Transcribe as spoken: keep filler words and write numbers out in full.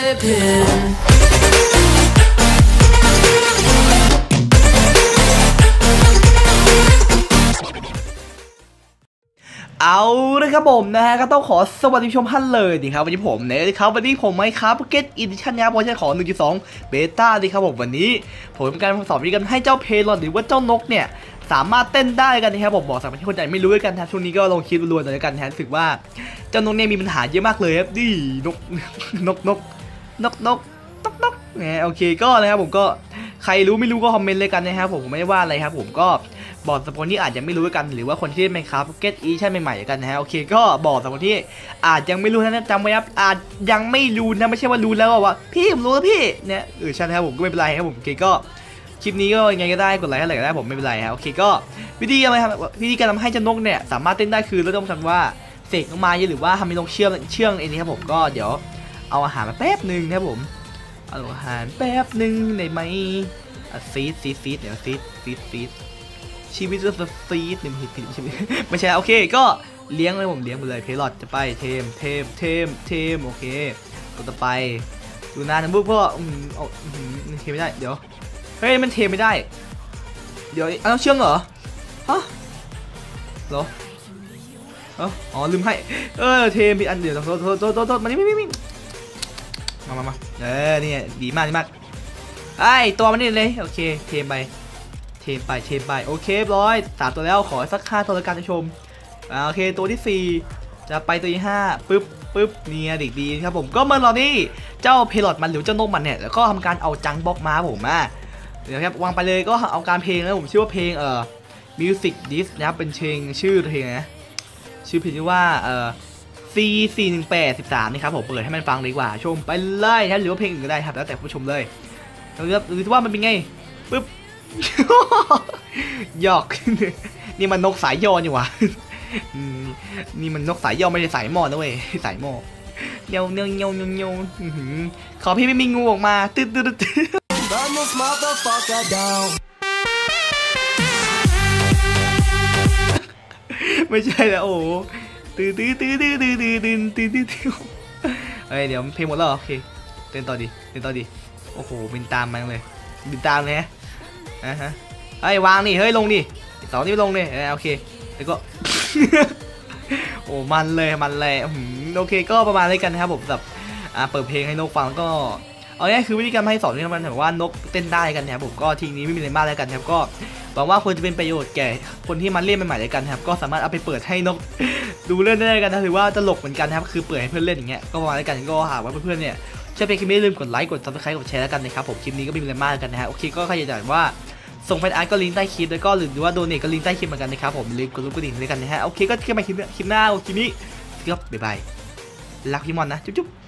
เอาเลยครับผมนะฮะก็ต้องขอสวัสดีชมท่านเลยดีครับวันนี้ผมเนี่ยครับวันนี้ผมไม่ครับเก็ตอีดิชั่นนะครับเวอร์ชันของ หนึ่งจุดสอง เบต้าดีครับผมวันนี้ผมเป็นการสอนวิธีการให้เจ้าเพลอดหรือว่าเจ้านกเนี่ยสามารถเต้นได้กันนะครับผมบอกสำหรับที่คนใหญ่ไม่รู้กันครับช่วงนี้ก็ลงคลิปรัวๆเลยกันนะรู้สึกว่าเจ้านกเนี่ยมีปัญหาเยอะมากเลยครับดินกนกนกนกนกนกนกเนี่ยโอเคก็นะครับผมก็ใครรู้ไม่รู้ก็คอมเมนต์เลยกันนะครับผมไม่ได้ว่าอะไรครับผมก็บอกสำหรับคนที่อาจจะไม่รู้กันหรือว่าคนที่ไม่ครับเก็ตอีชั่นใหม่ๆกันนะฮะโอเคก็บอกสำหรับคนที่อาจยังไม่รู้นะจำไว้ครับอาจยังไม่รู้นะไม่ใช่ว่ารู้แล้วว่าพี่ผมรู้แล้วพี่เนี่ยเออใช่ครับผมก็ไม่เป็นไรครับผมโอเคก็คลิปนี้ก็ยังไงก็ได้กดไลค์อะไรก็ได้ผมไม่เป็นไรครับโอเคก็วิธีอะไรครับวิธีการทำให้เจ้านกเนี่ยสามารถเต้นได้คือเราต้องทำว่าเสกออกมาหรือว่าทำให้นกเชื่องเชื่องเองนี่ครับผมก็เดี๋ยวเอาอาหารมาแป๊บหนึ่งนะครับผมเอาอาหารแป๊บหนึ่งได้ไหมซีดซีดซีดเดี๋ยวซีดซีดซีดชีวิตจะซีดหนึ่งผิดผิดชีวิตไม่ใช่โอเคก็เลี้ยงเลยผมเลี้ยงไปเลยเพลอดจะไปเทมเทมเทมเทมโอเคตัวต่อไปดูนานนะบุ๊กเพราะอืมเอาเทไม่ได้เดี๋ยวเฮ้ยมันเทไม่ได้เดี๋ยวเอาเชื่องเหรอฮะเหรออ๋อลืมให้เออเทมอันเดียวโทษโทษโทษโทษมันนี่ไม่ไม่ไม่มามามาเออนี่ดีมากดีมากไอ้ตัวมันนี่เลยโอเคเทมไปเทมไปเทมไปโอเคร้อยสามตัวแล้วขอสักห้าตัวละกันจะชมอ่าโอเคตัวที่สี่จะไปตัวที่ห้าปึ๊บปึ๊บเนี่ยเด็กดีครับผมก็เมื่อตอนนี้เจ้าเพลอดมันหรือเจ้านกมันเนี่ยแล้วก็ทำการเอาจังบล็อกมาผมอ่ะเดี๋ยวครับวางไปเลยก็เอาการเพลงแล้วผมชื่อว่าเพลงเอ่อ Music Disc นะครับเป็นเพลงชื่อเพลงนะชื่อเพลงว่าเอ่อ ซี สี่หนึ่งแปด สิบสามนี่ครับผมเปิดให้มันฟังดีกว่าชมไปเลยนะหรือว่าเพลงอื่นก็ได้ครับแล้วแต่ผู้ชมเลยเราเลือกดูว่ามันเป็นไงปึ๊บหยอกนี่มันนกสายย่อนี่หว่านี่มันนกสายย่อไม่ได้สายหม้อนะเว้ยสายหม้อเนียวเนียวเนียวเนียวเนียวขอพี่ไม่มีงูออกมาตึ๊ดตึ๊ดตึ๊ดไม่ใช่แล้วโอ้ตื้อตื้อตื้อตื้อตื้อตื้อตื้อตื้อตื้อตื้อเฮ้ยเดี๋ยวเพลงหมดแล้วโอเคเต้นต่อดิเต้นต่อดิโอ้โหบินตามมาเลยบินตามเลยฮะอ่ะฮะเฮ้ยวางนี่เฮ้ยลงดิสองนี่ลงเลยโอเคแล้วก็โอ้มันเลยมันเลยโอเคก็ประมาณนี้กันนะครับผมแบบอ่าเปิดเพลงให้นกฟังก็เอาง่ายคือวิธีการให้สอนที่มันแบบว่านกเต้นได้กันนะครับผมก็ทีนี้ไม่มีอะไรมากแล้วกันครับก็หวังว่าควรจะเป็นประโยชน์แก่คนที่มาเล่นใหม่ๆด้วยกันครับก็สามารถเอาไปเปิดให้นกดูเล่นได้กันนะถือว่าตลกเหมือนกันครับคือเปิดให้เพื่อนเล่นอย่างเงี้ยก็ประมาณนี้กันก็หากว่าเพื่อนๆเนี่ยชอบเพลงคลิปนี้ลืมกดไลค์กดซับสไครต์กดแชร์แล้วกันนะครับผมคลิปนี้ก็ไม่มีอะไรมากกันนะฮะโอเคก็ใครอยากว่าส่งแฟนอาร์ตก็ลิงก์ใต้คลิปแล้วก็หรือว่าโดเนทก็ลิงก์ใต้คลิปเหมือนกันนะครับผมลืมกดรูปกระดิ่งด้วยกันนะฮะโอเคก็เจอกันใหม่คลิปคลิปหน้าคลิปนี้ก็บ๊ายบายรักพี่มอนนะจุ๊บ